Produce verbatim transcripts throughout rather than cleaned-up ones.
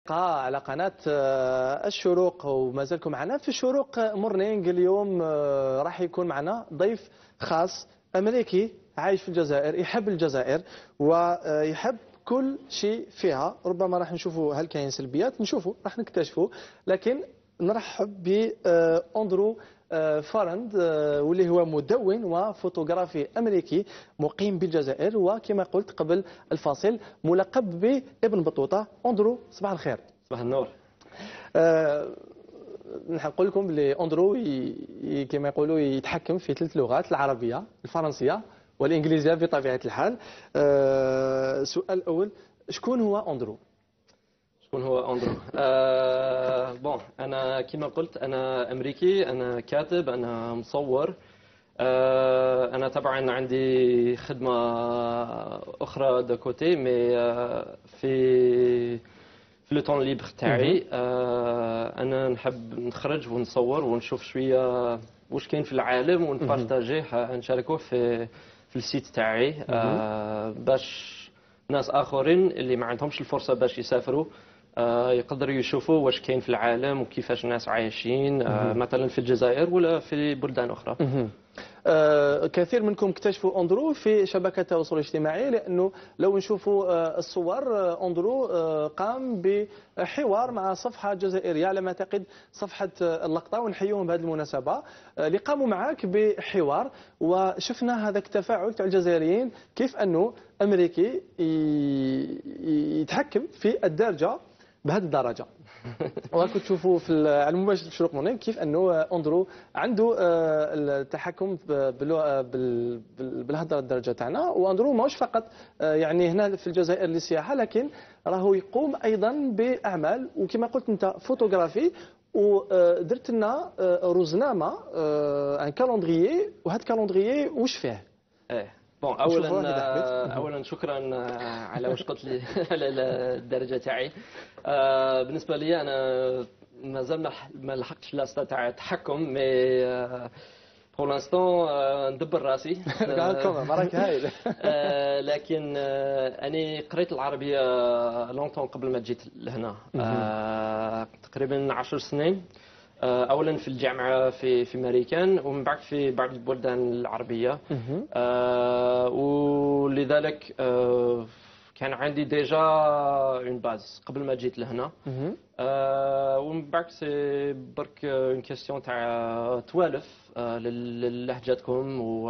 على قناة الشروق، وما زالكم معنا في الشروق مورنينغ. اليوم راح يكون معنا ضيف خاص أمريكي عايش في الجزائر، يحب الجزائر ويحب كل شيء فيها. ربما راح نشوفوا هل كاين سلبيات، نشوفوا راح نكتشفوا. لكن نرحب بأندرو فارند، واللي هو مدون وفوتوغرافي أمريكي مقيم بالجزائر، وكما قلت قبل الفاصل ملقب بابن بطوطة. أندرو، صباح الخير. صباح النور. أه نقول لكم بلي أندرو كما يقولوا يتحكم في ثلاث لغات: العربية، الفرنسية والإنجليزية بطبيعة الحال. أه السؤال الأول، شكون هو أندرو؟ شكون هو أندرو؟ أه بون أنا كما قلت أنا أمريكي، أنا كاتب، أنا مصور. أه أنا طبعا عندي خدمة أخرى دو كوتي، مي أه في في لو طون ليبر تاعي أه أنا نحب نخرج ونصور ونشوف شوية واش كاين في العالم ونبارطاجيه، نشاركوه في في السيت تاعي أه باش ناس آخرين اللي ما عندهمش الفرصة باش يسافروا آه يقدروا يشوفوا واش كاين في العالم وكيفاش الناس عايشين آه مثلا في الجزائر ولا في بلدان أخرى. آه كثير منكم اكتشفوا أندرو في شبكة التواصل الاجتماعي، لأنه لو نشوفوا آه الصور، آه أندرو آه قام بحوار مع صفحة جزائرية على ما أعتقد صفحة آه اللقطة، ونحييهم بهذه المناسبة آه اللي قاموا معك بحوار، وشفنا هذاك التفاعل تاع الجزائريين، كيف أنه أمريكي يتحكم في الدارجة بهذه الدرجة. وكنت تشوفوا في على المباشر في الشروق مورنينغ كيف انه أندرو عنده التحكم بهذه الدرجه تاعنا. وأندرو ماهوش فقط يعني هنا في الجزائر للسياحه، لكن راهو يقوم ايضا باعمال، وكما قلت انت فوتوغرافي، ودرت لنا روزنامه ان كالندريي. وهذا الكالندريي واش فيه؟ ايه بون اولا اولا شكرا على واش قلت لي على الدرجه تاعي. آه بالنسبه لي انا مازال ما لحقتش لاصتا تاع التحكم، مي بور لانستون ندبر راسي. راك هايل. لكن اني قريت العربيه لونتون قبل ما جيت لهنا، تقريبا عشر سنين. اولا في الجامعه في في امريكان، ومن بعد في بعض البلدان العربيه. آه ولذلك آه كان عندي ديجا اون باز قبل ما جيت لهنا. آه ومن بعد سي برك اون كيستيون تاع توالف آه للهجتكم و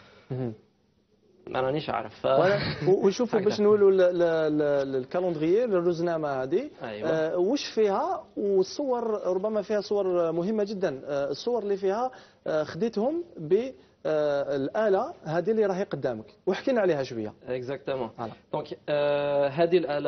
ما رانيش عارف. ونشوفوا باش نقولوا الكالندريي الروزنامه هذه. أيوة. آه واش فيها؟ والصور ربما فيها صور مهمه جدا. آه الصور اللي فيها آه خديتهم ب آه الآلة هذه اللي راهي قدامك، وحكينا عليها شويه. اكزاكتومون. دونك آه هذه الآلة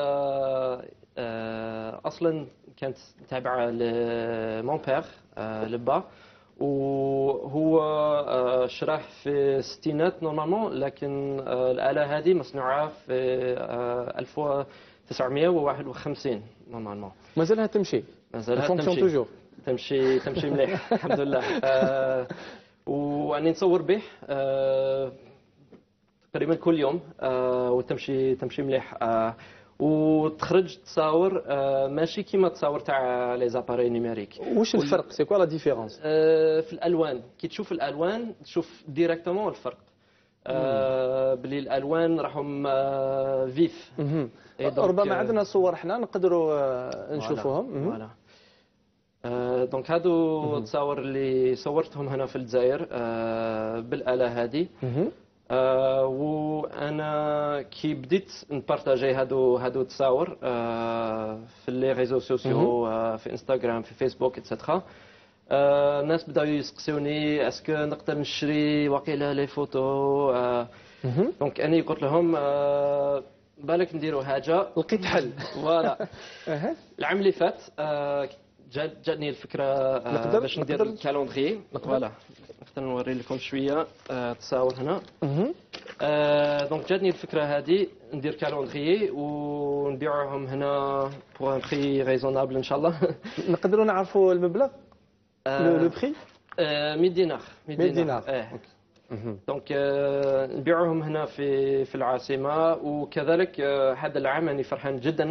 آه اصلا كانت تابعه لمون بير آه لبا، وهو شراه في الستينات نورمالمون، لكن الآلة هذه مصنوعة في ألف وتسعمائة وواحد وخمسين نورمالمون. مازالها تمشي؟ مازالها تمشي تمشي تمشي مليح الحمد لله. آه واني نصور به آه تقريبا كل يوم، آه وتمشي تمشي مليح. آه وتخرج تصاور آه ماشي كيما تصاور تاع لي زاباري نيميريك. واش الفرق؟ سي كوا لا ديفيرونس؟ آه في الالوان، كي تشوف الالوان تشوف ديريكتومون الفرق. آه بلي الالوان راهم آه فيف. ربما عندنا صور حنا نقدروا آه نشوفوهم. فوالا. آه دونك هادو تصاور اللي صورتهم هنا في الجزائر آه بالاله هذه. آه وانا كي بديت نبارطاجي هادو هادو التصاور آه في لي ريزو سوسيو، آه في انستغرام، في فيسبوك اتسيتيرا. آه الناس بداو يسقسوني اسكو نقدر نشري واقيلا لي فوتو. آه دونك اني قلت لهم آه بالك نديروا حاجه. لقيت حل. فوالا. العام اللي فات آه جاتني الفكره آه باش ندير الكالندري. فوالا نقدر نوري لكم شويه آه تصاور هنا. آه دونك جاتني الفكره هذه ندير كالندري ونبيعوهم هنا بور ان بري ريزونابل ان شاء الله. نقدروا نعرفوا المبلغ؟ لو لو بري مية دينار. مية دينار. اه دونك آه نبيعوهم هنا في في العاصمه. وكذلك آه هذا العام اني فرحان جدا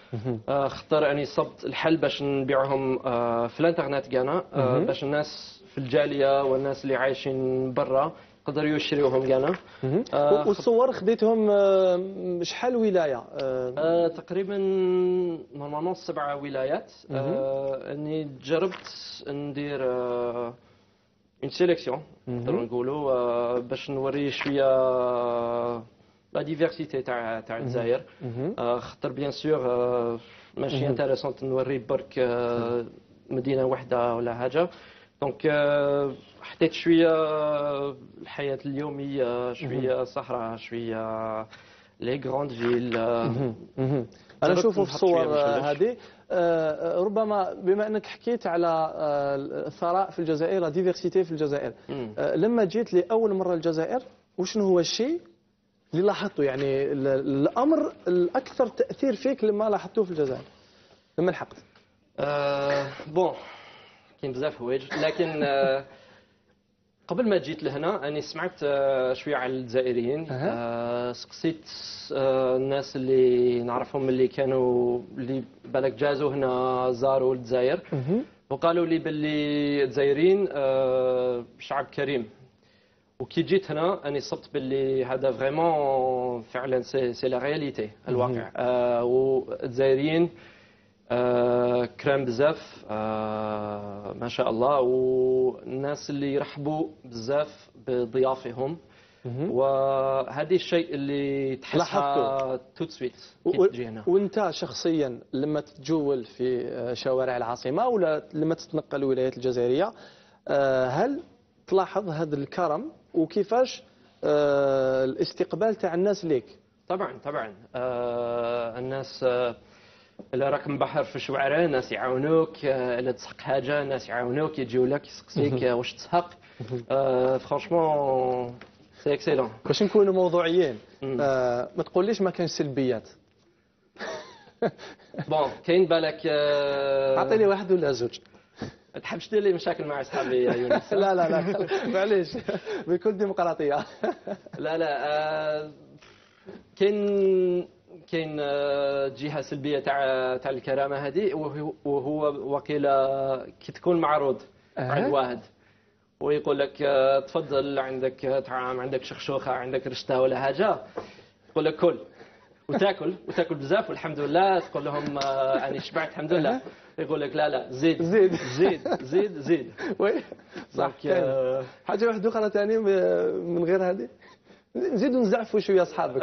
آه، خطر اني صبت الحل باش نبيعهم آه، في الانترنت كانا آه، باش الناس في الجاليه والناس اللي عايشين برا يقدروا يشريوهم كانا. آه والصور خديتهم آه، شحال ولايه؟ آه آه، تقريبا نورمالمون سبع ولايات. آه، اني جربت ندير آه، اون سيليكسيون نقدروا نقولوا آه، باش نوري شويه لا ديفيرسيتي تاع تاع الجزائر. آه، خاطر بيان سور آه، ماشي انتريسونت نوري برك آه، مدينه واحده ولا حاجه. دونك آه، حطيت شويه الحياه اليوميه، شويه صحراء، شويه لي غروند فيل. انا نشوفوا في الصور هذه آه، ربما بما انك حكيت على آه، الثراء في الجزائر، ديفيرسيتي في الجزائر، آه، لما جيت لاول مره الجزائر وشنو هو الشيء اللي لاحظته، يعني ال- الامر الاكثر تاثير فيك لما لاحظتوه في الجزائر لما لحقت؟ آه، بون كاين بزاف حوايج، لكن آه، قبل ما جيت لهنا أنا سمعت آه، شوية على الجزائريين. آه، سقسيت آه، الناس اللي نعرفهم اللي كانوا اللي بالك جازوا هنا زاروا الجزائر، وقالوا لي باللي الجزائريين آه، شعب كريم. وكي جيت هنا أنا صبت باللي هذا فريمون فعلا سي سي لا رياليتي الواقع. آه، والجزائريين آه، كرام بزاف آه، ما شاء الله، والناس اللي يرحبوا بزاف بضيافهم، وهذه الشيء اللي تحسها تو سويت كي تجي هنا. وانت شخصيا لما تتجول في شوارع العاصمه ولا لما تتنقل الولايات الجزائريه، آه، هل تلاحظ هذا الكرم وكيفاش آه، الاستقبال تاع الناس ليك؟ طبعا طبعا آه، الناس آه، الا راك مبحر في شوارع الناس يعاونوك، آه، الا تسحق حاجه الناس يعاونوك، يجيو لك يسقسيك آه، واش تسحق. آه، فرانشمون سي اكسيلون. باش نكونوا موضوعيين، آه، ما تقوليش ما كانش سلبيات. بون كاين بالك آه، اعطيني واحد ولا زوج. ما تحبش دير لي مشاكل مع اصحابي يا يونس. لا لا لا معليش، بكل ديمقراطيه. لا لا آه، كاين كاين آه، جهه سلبيه تاع تاع الكرامه هذه، وهو وهو وقيله كي تكون معروض عند واحد ويقول لك آه، تفضل عندك طعام، عندك شخشوخه، عندك رشته ولا حاجه، يقول لك كل وتاكل وتاكل بزاف والحمد لله، تقول لهم آه، اني شبعت الحمد لله، يقول لك لا لا زيد زيد زيد زيد زيد. وي صح. دونك آه، حاجه واحده اخرى ثاني من غير هذه، نزيدوا نزعفوا شويه اصحابك.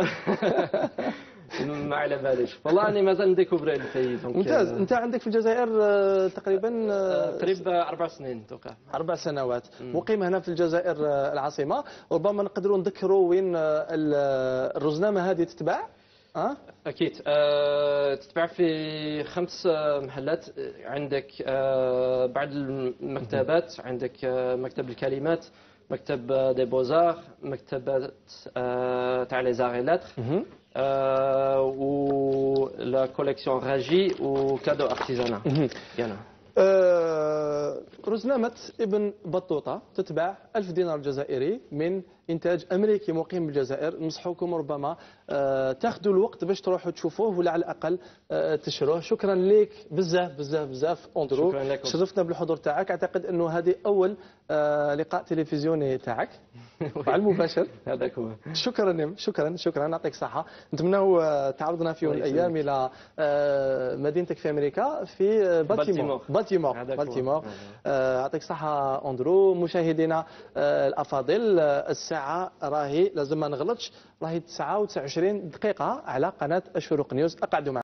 ما على باليش والله، اني مازال نديكوفري الباي. ممتاز. انت عندك في الجزائر آه، تقريبا آه، تقريبا اربع سنين توقع. اربع سنوات مقيم هنا في الجزائر آه، العاصمه. ربما نقدروا نذكروا وين آه، ال- الرزنامه هذه تتباع؟ أه؟ اكيد أه تتباع في خمس آه، محلات. عندك أه بعد المكتبات عندك أه مكتب الكلمات، مكتب آه، دي بوزار، مكتبات أه تاع لي زار لاتر، أه و لا كوليكسيون راجي وكادو ارتيزانا كاين. آه، رزنامة ابن بطوطة تتباع ألف دينار جزائري من إنتاج أمريكي مقيم بالجزائر. نصحكم ربما آه، تاخذوا الوقت باش تروحوا تشوفوه ولا على الأقل آه، تشروه. شكرا لك بزاف بزاف بزاف أندرو، شكرا لكم. شرفتنا بالحضور تاعك. أعتقد أنه هذه أول آه، لقاء تلفزيوني تاعك على المباشر. هذاك هو. شكرا شكرا شكرا يعطيك الصحة. نتمنى تعرضنا في يوم من الأيام إلى آه، مدينتك في أمريكا في آه، بالتيمور. بالتيمور بالتيمور. آه، يعطيك الصحة أندرو. مشاهدينا آه، الأفاضل، آه، الساعة راهي لازم ما نغلطش، راهي تسعة وتسعة وعشرين دقيقة على قناة الشروق نيوز. أقعدوا معنا.